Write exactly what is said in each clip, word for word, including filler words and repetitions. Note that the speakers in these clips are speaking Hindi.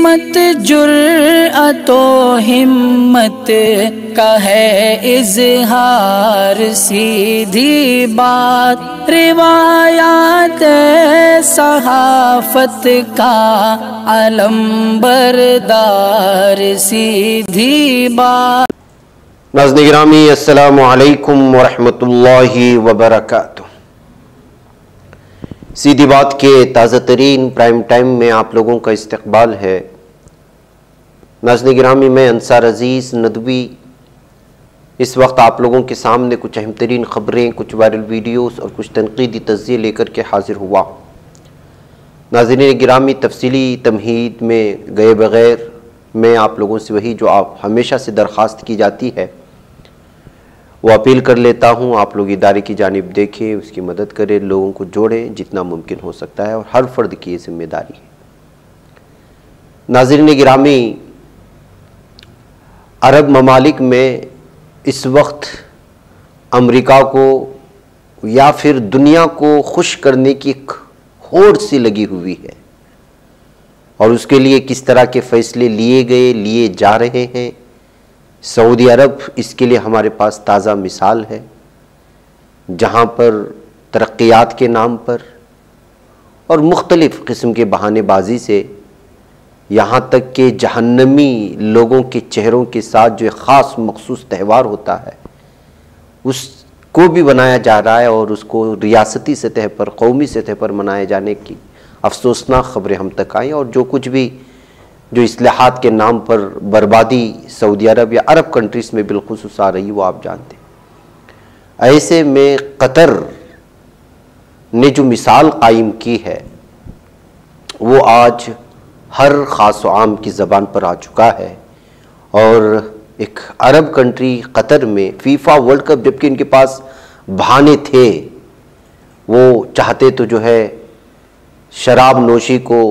मत जुर्अतो हिम्मत का है इजहार, सीधी बात रिवायात सहाफत का अलंबरदार, सीधी बात। नाज़रीन गिरामी, अस्सलामु अलैकुम वरहमतुल्लाहि वबरकातुह। सीधी बात के ताज़ा तरीन प्राइम टाइम में आप लोगों का इस्तकबाल है। नाज़रीन गिरामी, मैं अंसार अजीज़ नदवी इस वक्त आप लोगों के सामने कुछ अहम तरीन ख़बरें, कुछ वायरल वीडियोस और कुछ तनक़ीदी तज़्ज़िये लेकर के हाजिर हुआ। नाज़रीन गिरामी, तफसीली तमहीद में गए बग़ैर मैं आप लोगों से वही जो आप हमेशा से दरख्वास्त की जाती है वो अपील कर लेता हूँ। आप लोग इदारे की जानिब देखें, उसकी मदद करें, लोगों को जोड़ें जितना मुमकिन हो सकता है और हर फर्द की ये जिम्मेदारी है। नाज़रीन गिरामी, अरब ममालिक में इस वक्त अमेरिका को या फिर दुनिया को खुश करने की एक होड़ सी लगी हुई है और उसके लिए किस तरह के फ़ैसले लिए गए, लिए जा रहे हैं। सऊदी अरब इसके लिए हमारे पास ताज़ा मिसाल है, जहाँ पर तरक्यात के नाम पर और मुख्तलिफ़ किस्म के बहानेबाजी से यहाँ तक के जहन्नमी लोगों के चेहरों के साथ जो एक ख़ास मखसूस त्यौहार होता है उसको भी बनाया जा रहा है और उसको रियासती सतह पर, कौमी सतह पर मनाए जाने की अफसोसनाक ख़बरें हम तक आई। और जो कुछ भी जो इस्लाहात के नाम पर बर्बादी सऊदी अरब या अरब कंट्रीज़ में बिलखुसूस आ रही वो आप जानते हैं। ऐसे में कतर ने जो मिसाल कायम की है वो आज हर ख़ास व आम की ज़बान पर आ चुका है। और एक अरब कंट्री कतर में फीफा वर्ल्ड कप, जबकि इनके पास बहाने थे, वो चाहते तो जो है शराब नोशी को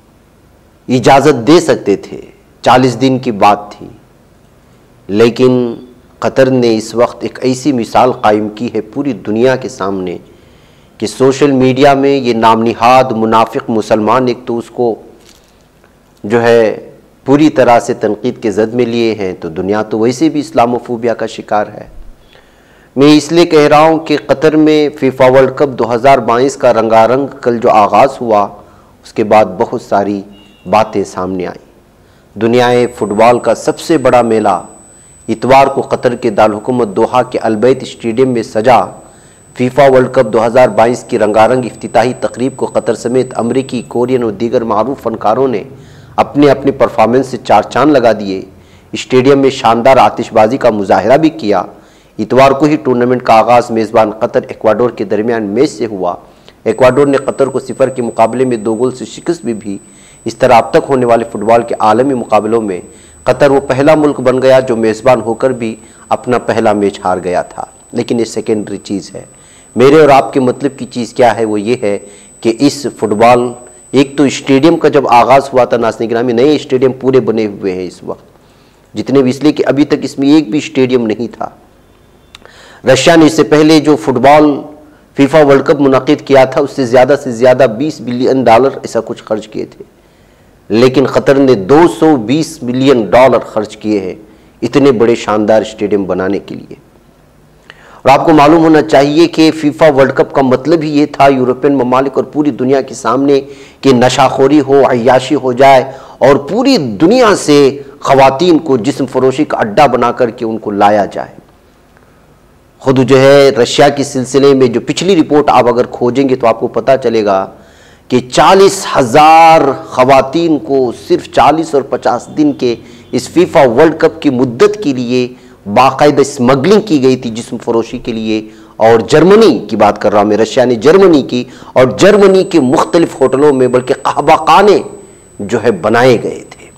इजाज़त दे सकते थे, चालीस दिन की बात थी, लेकिन कतर ने इस वक्त एक ऐसी मिसाल कायम की है पूरी दुनिया के सामने कि सोशल मीडिया में ये नामनिहाद मुनाफिक मुसलमान एक तो उसको जो है पूरी तरह से तनकीद के ज़द में लिए हैं, तो दुनिया तो वैसे भी इस्लामोफोबिया का शिकार है। मैं इसलिए कह रहा हूँ कि कतर में फीफा वर्ल्ड कप दो हज़ार बाईस का रंगारंग कल जो आगाज़ हुआ उसके बाद बहुत सारी बातें सामने आई। दुनियाए फुटबॉल का सबसे बड़ा मेला इतवार को कतर के दारुल-हुकूमत दोहा के अलबैत स्टेडियम में सजा फीफा वर्ल्ड कप दो हज़ार बाईस की रंगारंग इफ्तिताही तकरीब को कतर समेत अमरीकी, कोरियन और दीगर मारूफ फनकारों ने अपने अपने परफॉर्मेंस से चार चांद लगा दिए। स्टेडियम में शानदार आतिशबाजी का मुजाहरा भी किया। इतवार को ही टूर्नामेंट का आगाज़ मेज़बान कतर एक्वाडोर के दरमियान मैच से हुआ। एक्वाडोर ने कतर को सिफर के मुकाबले में दो गोल से शिकस्त भी भी। इस तरह अब तक होने वाले फुटबॉल के आलमी मुकाबलों में कतर वो पहला मुल्क बन गया जो मेज़बान होकर भी अपना पहला मैच हार गया था। लेकिन ये सेकेंडरी चीज़ है। मेरे और आपके मतलब की चीज़ क्या है, वो ये है कि इस फुटबॉल, एक तो स्टेडियम का जब आगाज़ हुआ था नाज़रीन गिरामी, नए स्टेडियम पूरे बने हुए हैं इस वक्त जितने भी, इसलिए कि अभी तक इसमें एक भी स्टेडियम नहीं था। रशिया ने इससे पहले जो फुटबॉल फीफा वर्ल्ड कप मुनाकिद किया था उससे ज़्यादा से ज़्यादा बीस बिलियन डॉलर ऐसा कुछ खर्च किए थे, लेकिन कतर ने दो सौ बीस मिलियन डॉलर खर्च किए हैं इतने बड़े शानदार स्टेडियम बनाने के लिए। और आपको मालूम होना चाहिए कि फीफा वर्ल्ड कप का मतलब ही ये था यूरोपियन ममालिक और पूरी दुनिया के सामने कि नशाखोरी हो, अय्याशी हो जाए और पूरी दुनिया से ख़वातीन को जिस्म फरोशी का अड्डा बना करके उनको लाया जाए। खुद जो है रशिया के सिलसिले में जो पिछली रिपोर्ट आप अगर खोजेंगे तो आपको पता चलेगा कि चालीस हज़ार ख़वातीन को सिर्फ चालीस और पचास दिन के इस फीफा वर्ल्ड कप की मुद्दत के लिए बाकायदा स्मगलिंग की गई थी जिस्म फरोशी के लिए। और जर्मनी की बात कर रहा हूँ मैं, रशिया ने जर्मनी की, और जर्मनी के मुख्तलिफ होटलों में बल्कि कहबाखाने जो है बनाए गए थे।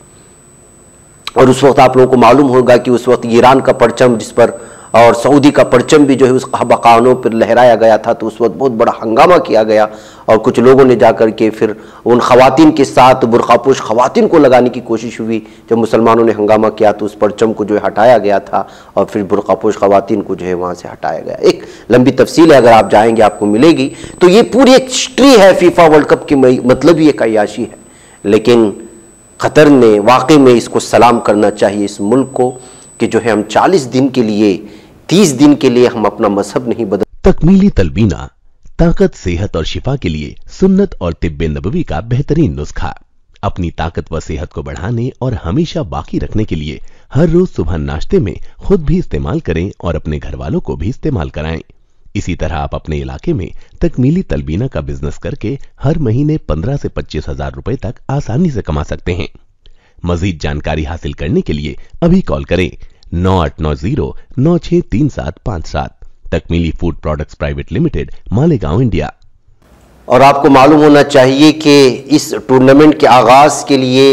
और उस वक्त आप लोगों को मालूम होगा कि उस वक्त ईरान का परचम जिस पर और सऊदी का परचम भी जो है उस कहबाखानों पर लहराया गया था, तो उस वक्त बहुत बड़ा हंगामा किया गया और कुछ लोगों ने जाकर के फिर उन खवातीन के साथ बुरखापोश खवातीन को लगाने की कोशिश हुई। जब मुसलमानों ने हंगामा किया तो उस परचम को जो है हटाया गया था और फिर बुरखापोश खवातीन को जो है वहाँ से हटाया गया। एक लंबी तफसील है, अगर आप जाएंगे आपको मिलेगी। तो ये पूरी एक हिस्ट्री है फीफा वर्ल्ड कप की, मतलब ही एक अय्याशी है। लेकिन कतर ने वाकई में इसको सलाम करना चाहिए, इस मुल्क को, कि जो है हम चालीस दिन के लिए, तीस दिन के लिए हम अपना मजहब नहीं बदल। तकमीली तलबीना, ताकत, सेहत और शिफा के लिए सुन्नत और तिब्बे नबवी का बेहतरीन नुस्खा। अपनी ताकत व सेहत को बढ़ाने और हमेशा बाकी रखने के लिए हर रोज सुबह नाश्ते में खुद भी इस्तेमाल करें और अपने घर वालों को भी इस्तेमाल कराएं। इसी तरह आप अपने इलाके में तकमीली तलबीना का बिजनेस करके हर महीने पंद्रह से पच्चीस हजार रुपए तक आसानी से कमा सकते हैं। मजीद जानकारी हासिल करने के लिए अभी कॉल करें नौ आठ नौ जीरो नौ छह तीन सात पांच सात। Takmeeli food products private limited, Malegaon, India. और आपको मालूम होना चाहिए कि इस टूर्नामेंट के आगाज के लिए,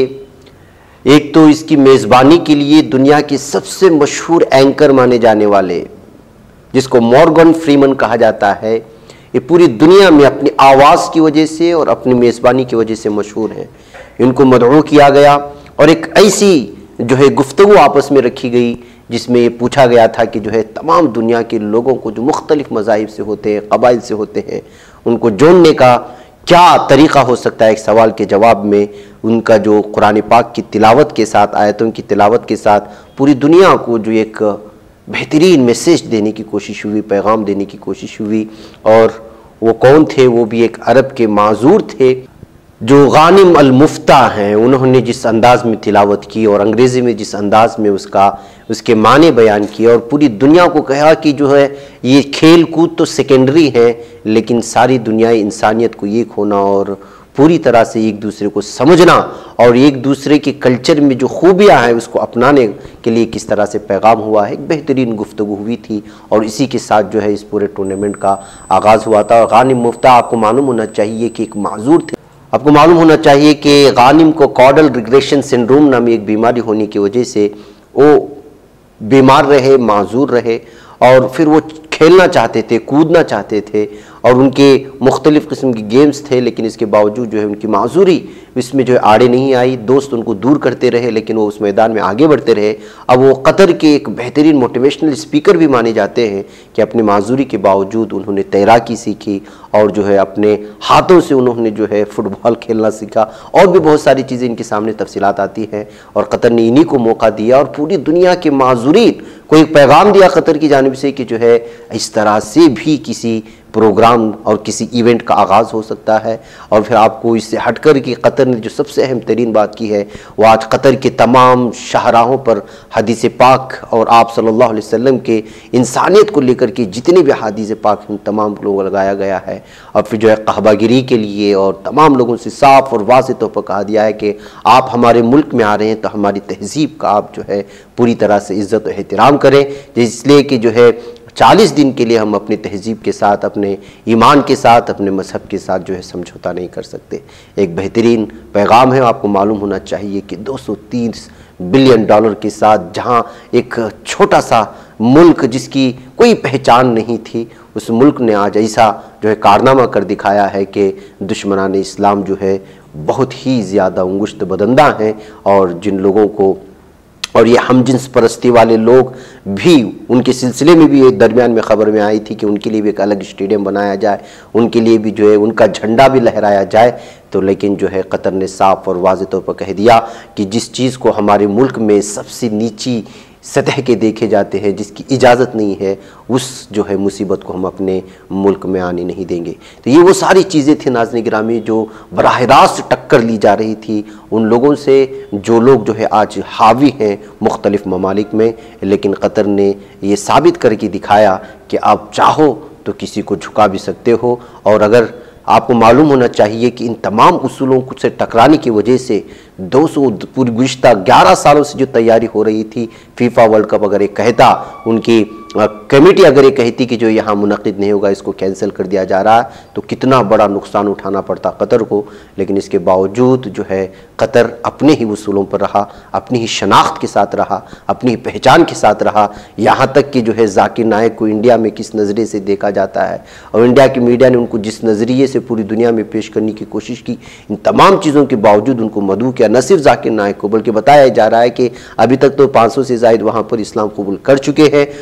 एक तो इसकी मेजबानी के लिए दुनिया के सबसे मशहूर एंकर माने जाने वाले, जिसको मॉर्गन फ्रीमन कहा जाता है, ये पूरी दुनिया में अपनी आवाज़ की वजह से और अपनी मेज़बानी की वजह से मशहूर हैं। इनको मदऊ किया गया और एक ऐसी जो है गुफ्तगू आपस में रखी गई जिसमें ये पूछा गया था कि जो है तमाम दुनिया के लोगों को जो मुख्तलिफ मज़ाहिब से होते हैं, कबाइल से होते हैं, उनको जोड़ने का क्या तरीक़ा हो सकता है। एक सवाल के जवाब में उनका जो कुरान पाक की तिलावत के साथ, आयतों की तिलावत के साथ पूरी दुनिया को जो एक बेहतरीन मैसेज देने की कोशिश हुई, पैगाम देने की कोशिश हुई। और वो कौन थे? वो भी एक अरब के माजूर थे जो गानिम अल मुफ्ता हैं। उन्होंने जिस अंदाज में तिलावत की और अंग्रेज़ी में जिस अंदाज में उसका उसके माने बयान किए और पूरी दुनिया को कहा कि जो है ये खेल कूद तो सेकेंडरी है, लेकिन सारी दुनिया इंसानियत को एक होना और पूरी तरह से एक दूसरे को समझना और एक दूसरे के कल्चर में जो खूबियाँ हैं उसको अपनाने के लिए किस तरह से पैगाम हुआ है। एक बेहतरीन गुफ्तगू हुई थी और इसी के साथ जो है इस पूरे टूर्नामेंट का आगाज़ हुआ था। और गानिम मुफ्ता, आपको मालूम होना चाहिए कि एक माजूर थे। आपको मालूम होना चाहिए कि गानिम को कॉडल रिग्रेशन सिंड्रोम नामी एक बीमारी होने की वजह से वो बीमार रहे, माजूर रहे और फिर वो खेलना चाहते थे, कूदना चाहते थे और उनके मुख्तलिफ़ किस्म के गेम्स थे, लेकिन इसके बावजूद जो है उनकी माजूरी इसमें जो है आड़े नहीं आई। दोस्त उनको दूर करते रहे लेकिन वो उस मैदान में आगे बढ़ते रहे। अब वो कतर के एक बेहतरीन मोटिवेशनल स्पीकर भी माने जाते हैं कि अपनी माजूरी के बावजूद उन्होंने तैराकी सीखी और जो है अपने हाथों से उन्होंने जो है फुटबॉल खेलना सीखा और भी बहुत सारी चीज़ें इनके सामने तफसीलात आती हैं। और कतर ने इन्हीं को मौका दिया और पूरी दुनिया के माजूरीन को एक पैगाम दिया कतर की जानिब से कि जो है इस तरह से भी किसी प्रोग्राम और किसी इवेंट का आगाज़ हो सकता है। और फिर आपको इससे हटकर कि कतर ने जो सबसे अहम तरीन बात की है वो आज कतर के तमाम शाहराहों पर हदीस पाक और आप सल्लल्लाहु अलैहि वसल्लम के इंसानियत को लेकर के जितने भी हदीस पाक उन तमाम लोगों को लगाया गया है। और फिर जो है कहबागिरी के लिए और तमाम लोगों से साफ़ और वाज़ेह तौर पर कहा दिया है कि आप हमारे मुल्क में आ रहे हैं तो हमारी तहज़ीब का आप जो है पूरी तरह से इज़्ज़त और एहतराम करें, इसलिए कि जो है चालीस दिन के लिए हम अपनी तहज़ीब के साथ, अपने ईमान के साथ, अपने मजहब के साथ जो है समझौता नहीं कर सकते। एक बेहतरीन पैगाम है। आपको मालूम होना चाहिए कि दो सौ तीस बिलियन डॉलर के साथ जहां एक छोटा सा मुल्क जिसकी कोई पहचान नहीं थी, उस मुल्क ने आज ऐसा जो है कारनामा कर दिखाया है कि दुश्मनान इस्लाम जो है बहुत ही ज़्यादा अंगुश्त बदंदा हैं और जिन लोगों को और ये हम जिन्स परस्ती वाले लोग भी, उनके सिलसिले में भी एक दरमियान में ख़बर में आई थी कि उनके लिए भी एक अलग स्टेडियम बनाया जाए, उनके लिए भी जो है उनका झंडा भी लहराया जाए। तो लेकिन जो है कतर ने साफ़ और वाज़ेह तौर पर कह दिया कि जिस चीज़ को हमारे मुल्क में सबसे नीची सतह के देखे जाते हैं, जिसकी इजाज़त नहीं है, उस जो है मुसीबत को हम अपने मुल्क में आने नहीं देंगे। तो ये वो सारी चीज़ें थी नाज़रीन गिरामी जो बराह रास्त टक्कर ली जा रही थी उन लोगों से जो लोग जो है आज हावी हैं मुख्तलिफ़ ममालिक में। लेकिन कतर ने ये साबित करके दिखाया कि आप चाहो तो किसी को झुका भी सकते हो। और अगर आपको मालूम होना चाहिए कि इन तमाम उसूलों से टकराने की वजह से दो सौ पूरी गुज़िश्ता ग्यारह सालों से जो तैयारी हो रही थी, फीफा वर्ल्ड कप अगर एक कहता, उनकी कमेटी अगर ये कहती कि जो यहाँ मुनक़िद नहीं होगा, इसको कैंसिल कर दिया जा रहा है, तो कितना बड़ा नुकसान उठाना पड़ता कतर को। लेकिन इसके बावजूद जो है कतर अपने ही उसूलों पर रहा, अपनी ही शनाख्त के साथ रहा, अपनी ही पहचान के साथ रहा। यहाँ तक कि जो है जाकिर नायक को इंडिया में किस नज़रिए से देखा जाता है और इंडिया की मीडिया ने उनको जिस नज़रिए से पूरी दुनिया में पेश करने की कोशिश की, इन तमाम चीज़ों के बावजूद उनको मदऊ किया। न सिर्फ जाकिर नायक को, बल्कि बताया जा रहा है कि अभी तक तो पाँच सौ से ज़ायद वहाँ पर इस्लाम कबूल कर चुके हैं और जो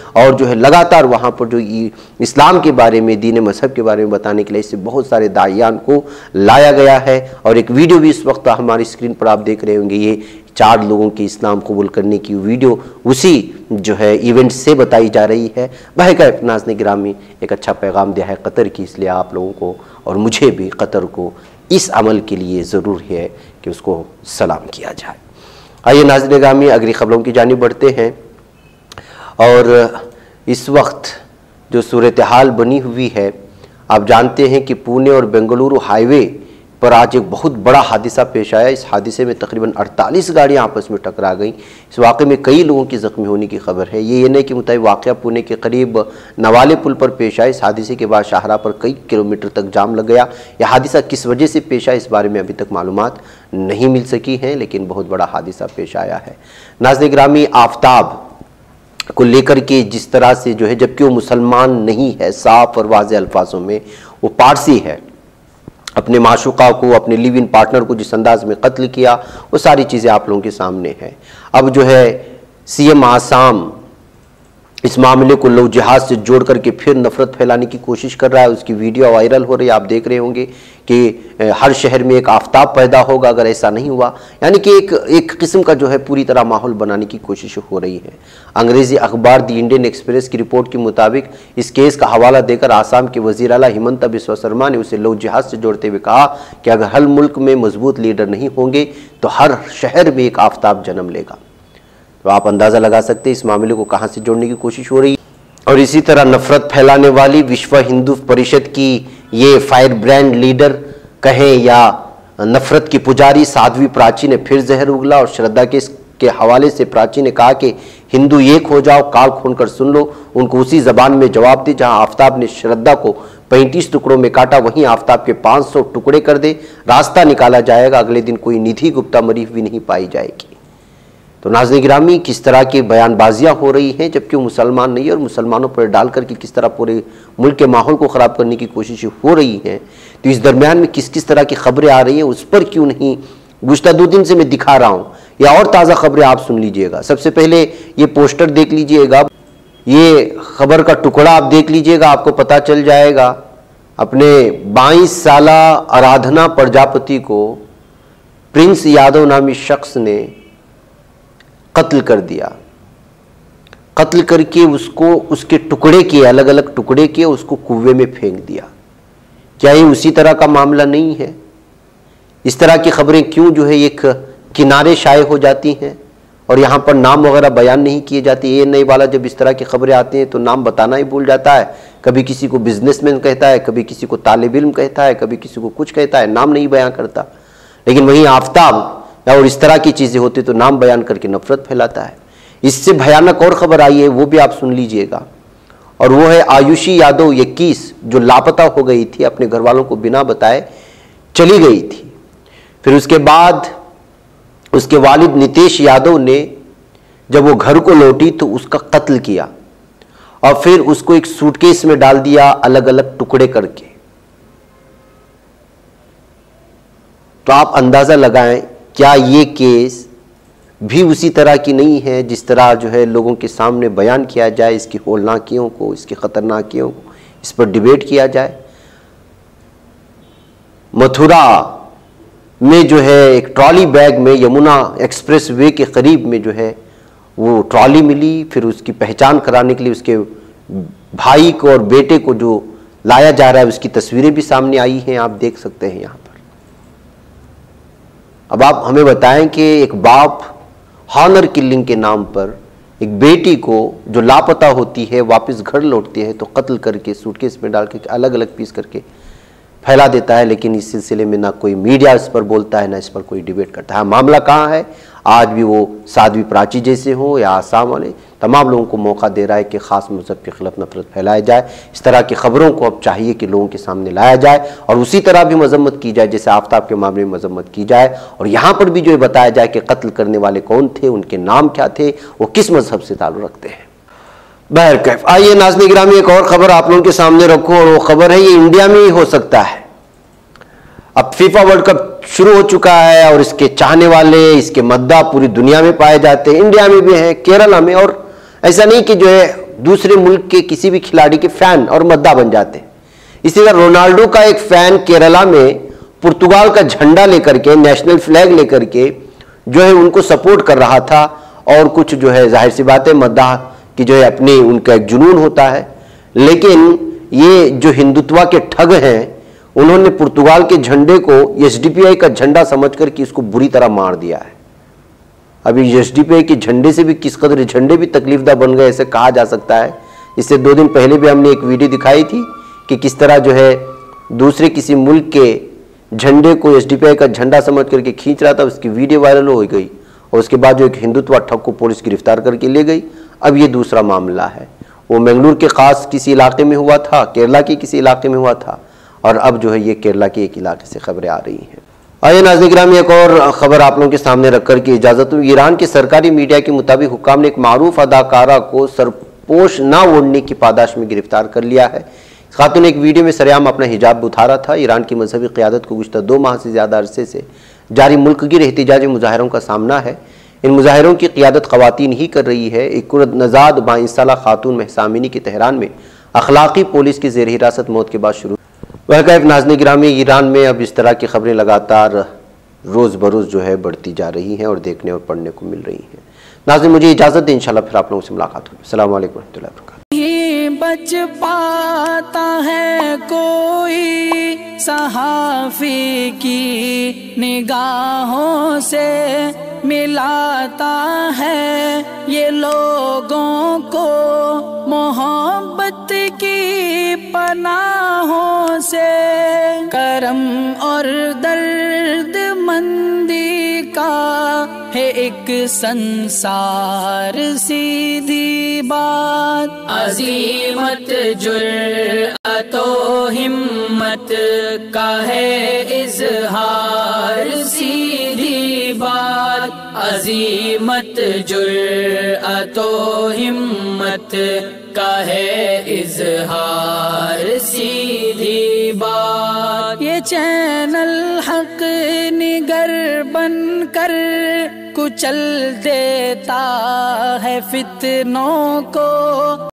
जो है लगातार वहाँ पर जो इस्लाम के बारे में, दीन मजहब के बारे में बताने के लिए इससे बहुत सारे दाइयान को लाया गया है। और एक वीडियो भी इस वक्त हमारी स्क्रीन पर आप देख रहे होंगे, ये चार लोगों की इस्लाम कबूल करने की वीडियो उसी जो है इवेंट से बताई जा रही है। बहरकैफ नाज़रीन गिरामी, एक अच्छा पैगाम दिया है कतर की, इसलिए आप लोगों को और मुझे भी कतर को इस अमल के लिए ज़रूर है कि उसको सलाम किया जाए। आइए नाज़रीन गिरामी अगली खबरों की जानिब बढ़ते हैं। और इस वक्त जो सूरत हाल बनी हुई है, आप जानते हैं कि पुणे और बेंगलुरु हाईवे पर आज एक बहुत बड़ा हादसा पेश आया। इस हादसे में तकरीबन अड़तालीस गाड़ियां आपस में टकरा गईं। इस वाक़े में कई लोगों की ज़ख्मी होने की खबर है। ये एन आई के मुताबिक वाक़या पुणे के करीब नवाले पुल पर पेश आया। इस हादसे के बाद शाहरा पर कई किलोमीटर तक जाम लग गया। यह हादसा किस वजह से पेश आया, इस बारे में अभी तक मालूमात नहीं मिल सकी हैं, लेकिन बहुत बड़ा हादसा पेश आया है। नाज़रीन गिरामी, आफ्ताब को लेकर के जिस तरह से जो है, जबकि वो मुसलमान नहीं है, साफ और वाज़ेह अल्फाजों में वो पारसी है, अपने माशूका को, अपने लिव इन पार्टनर को जिस अंदाज में कत्ल किया, वो सारी चीज़ें आप लोगों के सामने हैं। अब जो है सीएम आसाम इस मामले को लव जिहाद से जोड़ करके फिर नफरत फैलाने की कोशिश कर रहा है। उसकी वीडियो वायरल हो रही है, आप देख रहे होंगे कि हर शहर में एक आफ्ताब पैदा होगा अगर ऐसा नहीं हुआ, यानी कि एक एक किस्म का जो है पूरी तरह माहौल बनाने की कोशिश हो रही है। अंग्रेजी अखबार दी इंडियन एक्सप्रेस की रिपोर्ट के मुताबिक इस केस का हवाला देकर आसाम के वज़ीर आला हिमंता बिस्वा शर्मा ने उसे लव जिहाद से जोड़ते हुए कहा कि अगर हर मुल्क में मजबूत लीडर नहीं होंगे तो हर शहर में एक आफ्ताब जन्म लेगा। तो आप अंदाज़ा लगा सकते हैं इस मामले को कहाँ से जोड़ने की कोशिश हो रही है। और इसी तरह नफरत फैलाने वाली विश्व हिंदू परिषद की ये फायर ब्रांड लीडर कहें या नफरत की पुजारी साध्वी प्राची ने फिर जहर उगला और श्रद्धा के के हवाले से प्राची ने कहा कि हिंदू एक हो जाओ, काल खोल कर सुन लो। उनको उसी जबान में जवाब दे जहां आफ्ताब ने श्रद्धा को पैंतीस टुकड़ों में काटा, वहीं आफ्ताब के पाँच सौ टुकड़े कर दे। रास्ता निकाला जाएगा, अगले दिन कोई निधि गुप्ता मरी हुई नहीं पाई जाएगी। तो नाज़रीन गिरामी, किस तरह की बयानबाजियाँ हो रही हैं, जबकि वो मुसलमान नहीं है, और मुसलमानों पर डाल करके किस तरह पूरे मुल्क के माहौल को ख़राब करने की कोशिश हो रही हैं। तो इस दरमियान में किस किस तरह की खबरें आ रही हैं, उस पर क्यों नहीं गुज़श्ता दो दिन से मैं दिखा रहा हूँ, या और ताज़ा खबरें आप सुन लीजिएगा। सबसे पहले ये पोस्टर देख लीजिएगा, ये खबर का टुकड़ा आप देख लीजिएगा, आपको पता चल जाएगा। अपने बाईस साला आराधना प्रजापति को प्रिंस यादव नामी शख्स ने कत्ल कर दिया। कत्ल करके उसको उसके टुकड़े किए, अलग अलग टुकड़े किए, उसको कुएं में फेंक दिया। क्या ये उसी तरह का मामला नहीं है? इस तरह की खबरें क्यों जो है एक किनारे शाये हो जाती हैं और यहाँ पर नाम वगैरह बयान नहीं किए जाते? ये नहीं वाला जब इस तरह की खबरें आती हैं तो नाम बताना ही भूल जाता है। कभी किसी को बिजनेसमैन कहता है, कभी किसी को तालिब इल्म कहता है, कभी किसी को कुछ कहता है, नाम नहीं बयान करता। लेकिन वहीं आफ्ताब और इस तरह की चीज़ें होती तो नाम बयान करके नफरत फैलाता है। इससे भयानक और खबर आई है, वो भी आप सुन लीजिएगा। और वो है आयुषी यादव इक्कीस, जो लापता हो गई थी, अपने घर वालों को बिना बताए चली गई थी। फिर उसके बाद उसके वालिद नितेश यादव ने जब वो घर को लौटी तो उसका कत्ल किया और फिर उसको एक सूटकेस में डाल दिया, अलग अलग टुकड़े करके। तो आप अंदाजा लगाएं, क्या ये केस भी उसी तरह की नहीं है जिस तरह जो है लोगों के सामने बयान किया जाए, इसकी होलनाकियों को, इसकी खतरनाकियों को, इस पर डिबेट किया जाए। मथुरा में जो है एक ट्रॉली बैग में यमुना एक्सप्रेस वे के करीब में जो है वो ट्रॉली मिली। फिर उसकी पहचान कराने के लिए उसके भाई को और बेटे को जो लाया जा रहा है, उसकी तस्वीरें भी सामने आई हैं, आप देख सकते हैं यहाँ पर। अब आप हमें बताएं कि एक बाप हॉनर किलिंग के नाम पर एक बेटी को जो लापता होती है वापस घर लौटती है तो कत्ल करके सूटकेस में डाल के अलग अलग पीस करके फैला देता है। लेकिन इस सिलसिले में ना कोई मीडिया इस पर बोलता है, ना इस पर कोई डिबेट करता है। मामला कहाँ है? आज भी वो साध्वी प्राची जैसे हो या आसाम वाले, तमाम लोगों को मौका दे रहा है कि ख़ास मज़हब के खिलाफ नफरत फैलाया जाए। इस तरह की खबरों को अब चाहिए कि लोगों के सामने लाया जाए और उसी तरह भी मजम्मत की जाए जैसे आफ्ताब के मामले में मजम्मत की जाए। और यहाँ पर भी जो बताया जाए कि कत्ल करने वाले कौन थे, उनके नाम क्या थे, वो किस मजहब से ताल्लुक़ रखते हैं। बहरकैफ, आइए नाज़रीन गिरामी एक और ख़बर आप लोगों के सामने रखो, और वो खबर है ये इंडिया में ही हो सकता है। अब फीफा वर्ल्ड कप शुरू हो चुका है और इसके चाहने वाले, इसके मद्दा पूरी दुनिया में पाए जाते हैं, इंडिया में भी हैं, केरला में। और ऐसा नहीं कि जो है दूसरे मुल्क के किसी भी खिलाड़ी के फैन और मद्दा बन जाते हैं। इसी तरह रोनाल्डो का एक फैन केरला में पुर्तगाल का झंडा लेकर के, नेशनल फ्लैग लेकर के जो है उनको सपोर्ट कर रहा था, और कुछ जो है जाहिर सी बात है मद्दा की जो है अपनी उनका एक जुनून होता है। लेकिन ये जो हिंदुत्व के ठग हैं, उन्होंने पुर्तगाल के झंडे को एसडीपीआई का झंडा समझकर कि इसको बुरी तरह मार दिया है। अभी एसडीपीआई के झंडे से भी किस कदर झंडे भी तकलीफदा बन गए ऐसे कहा जा सकता है। इससे दो दिन पहले भी हमने एक वीडियो दिखाई थी कि किस तरह जो है दूसरे किसी मुल्क के झंडे को एसडीपीआई का झंडा समझ करके खींच रहा था, उसकी वीडियो वायरल हो गई और उसके बाद जो एक हिंदुत्व ठग को पुलिस गिरफ्तार करके ले गई। अब ये दूसरा मामला है, वो मंगलूर के खास किसी इलाके में हुआ था, केरला के किसी इलाके में हुआ था, और अब जो है ये केरला के एक इलाके से खबरें आ रही हैं। आइए नाज़रीन गिरामी, एक और खबर आप लोगों के सामने रखकर की इजाज़त हुई। ईरान के सरकारी मीडिया के मुताबिक हुक्काम ने एक मारूफ अदाकारा को सरपोश ना ओढ़ने की पादाश में गिरफ्तार कर लिया है। खातून ने एक वीडियो में सरेआम अपना हिजाब उतारा था। ईरान की मजहबी क़यादत को गुज़श्ता दो माह से ज़्यादा अरसे से जारी मुल्कगिर एहतिजाजी मुजाहरों का सामना है। इन मुजाहरों की क़यादत ख़वातीन ही कर रही है। एक कुर्द-नज़ाद बाईस साला खातून महसामिनी की तेहरान में अखलाकी पुलिस की ज़ेर हिरासत मौत के बाद शुरू। वह नाज़रीन गिरामी, ईरान में अब इस तरह की खबरें लगातार रोज़ बरोज़ जो है बढ़ती जा रही हैं और देखने और पढ़ने को मिल रही हैं। नाज़रीन मुझे इजाज़त दें, इंशाल्लाह फिर आप लोगों से मुलाकात होगी। अस्सलाम वालेकुम रहमतुल्लाहि व बरकातहू। बच पाता है कोई सहाफ़ी की निगाहों से, मिलाता है ये लोगों को मोहब्बत की पनाहों से। करम और दर्द मंदी का है एक संसार, सीधी बात अज़ीमत जुर्अतो हिम्मत का है इज़हार, सीधी बात अज़ीमत जुर्अतो हिम्मत का है इज़हार, सीधी बात। ये चैनल हक निगर बनकर कुचल देता है फितनों को।